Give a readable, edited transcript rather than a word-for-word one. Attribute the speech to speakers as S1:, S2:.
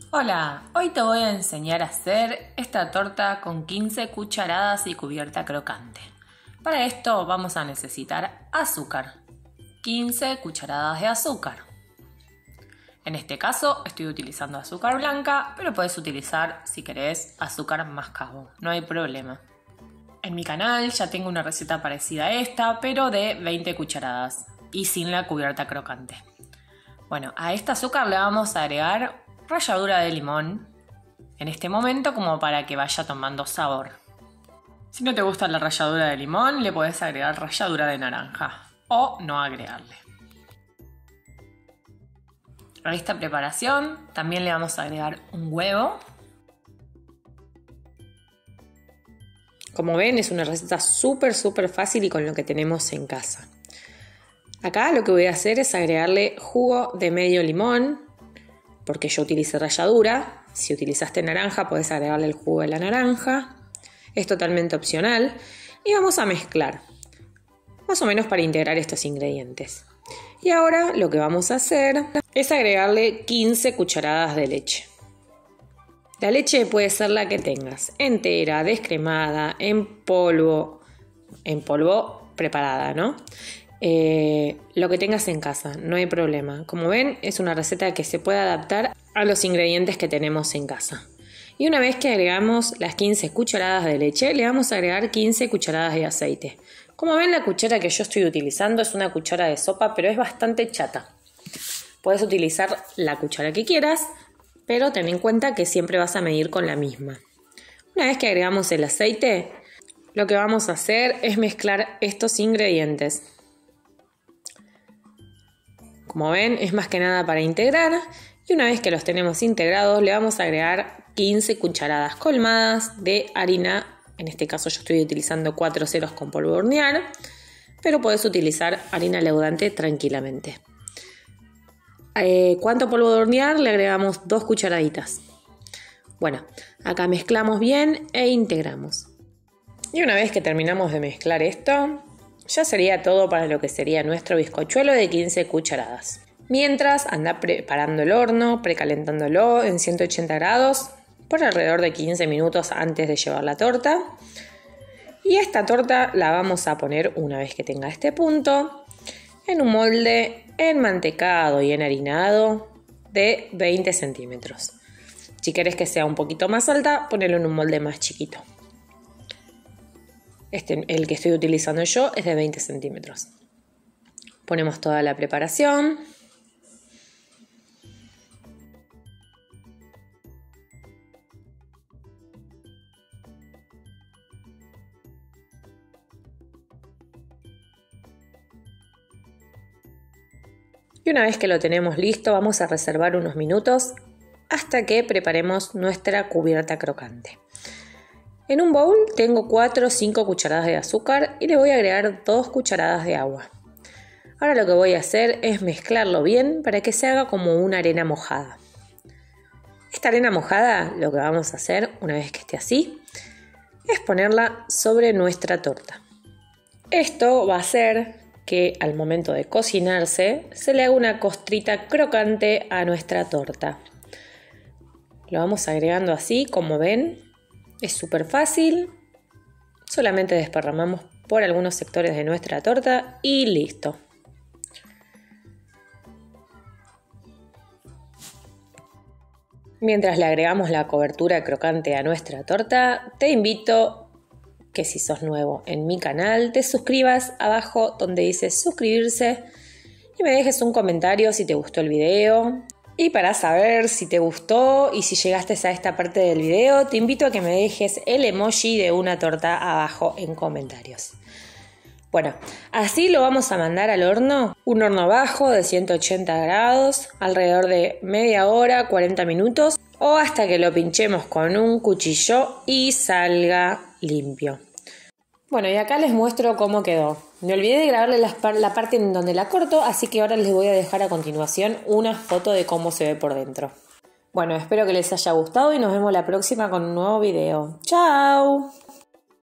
S1: Hola, hoy te voy a enseñar a hacer esta torta con 15 cucharadas y cubierta crocante. Para esto vamos a necesitar azúcar, 15 cucharadas de azúcar. En este caso estoy utilizando azúcar blanca, pero puedes utilizar, si querés, azúcar mascabo, no hay problema. En mi canal ya tengo una receta parecida a esta, pero de 20 cucharadas y sin la cubierta crocante. Bueno, a este azúcar le vamos a agregar ralladura de limón en este momento como para que vaya tomando sabor. Si no te gusta la ralladura de limón, le podés agregar ralladura de naranja o no agregarle. A esta preparación también le vamos a agregar un huevo. Como ven, es una receta súper fácil y con lo que tenemos en casa. Acá lo que voy a hacer es agregarle jugo de medio limón, porque yo utilicé ralladura. Si utilizaste naranja, podés agregarle el jugo de la naranja. Es totalmente opcional. Y vamos a mezclar, más o menos para integrar estos ingredientes. Y ahora lo que vamos a hacer es agregarle 15 cucharadas de leche. La leche puede ser la que tengas, entera, descremada, en polvo preparada, ¿no? Lo que tengas en casa, no hay problema. Como ven, es una receta que se puede adaptar a los ingredientes que tenemos en casa. Y una vez que agregamos las 15 cucharadas de leche, le vamos a agregar 15 cucharadas de aceite. Como ven, la cuchara que yo estoy utilizando es una cuchara de sopa, pero es bastante chata. Puedes utilizar la cuchara que quieras, pero ten en cuenta que siempre vas a medir con la misma. Una vez que agregamos el aceite, lo que vamos a hacer es mezclar estos ingredientes. Como ven, es más que nada para integrar. Y una vez que los tenemos integrados, le vamos a agregar 15 cucharadas colmadas de harina. En este caso yo estoy utilizando 4 ceros con polvo de hornear, pero puedes utilizar harina leudante tranquilamente. ¿Cuánto polvo de hornear? Le agregamos 2 cucharaditas. Bueno, acá mezclamos bien e integramos. Y una vez que terminamos de mezclar esto, ya sería todo para lo que sería nuestro bizcochuelo de 15 cucharadas. Mientras, anda preparando el horno, precalentándolo en 180 grados por alrededor de 15 minutos antes de llevar la torta. Y esta torta la vamos a poner, una vez que tenga este punto, en un molde enmantecado y enharinado de 20 centímetros. Si querés que sea un poquito más alta, ponelo en un molde más chiquito. El que estoy utilizando yo es de 20 centímetros. Ponemos toda la preparación. Y una vez que lo tenemos listo, vamos a reservar unos minutos hasta que preparemos nuestra cubierta crocante. En un bowl tengo 4 o 5 cucharadas de azúcar y le voy a agregar 2 cucharadas de agua. Ahora lo que voy a hacer es mezclarlo bien para que se haga como una arena mojada. Esta arena mojada, lo que vamos a hacer una vez que esté así, es ponerla sobre nuestra torta. Esto va a hacer que al momento de cocinarse se le haga una costrita crocante a nuestra torta. Lo vamos agregando así, como ven. Es súper fácil, solamente desparramamos por algunos sectores de nuestra torta y listo. Mientras le agregamos la cobertura crocante a nuestra torta, te invito que si sos nuevo en mi canal, te suscribas abajo donde dice suscribirse y me dejes un comentario si te gustó el video. Y para saber si te gustó y si llegaste a esta parte del video, te invito a que me dejes el emoji de una torta abajo en comentarios. Bueno, así lo vamos a mandar al horno, un horno bajo de 180 grados, alrededor de media hora, 40 minutos, o hasta que lo pinchemos con un cuchillo y salga limpio. Bueno, y acá les muestro cómo quedó. Me olvidé de grabarle la parte en donde la corto, así que ahora les voy a dejar a continuación una foto de cómo se ve por dentro. Bueno, espero que les haya gustado y nos vemos la próxima con un nuevo video. ¡Chao!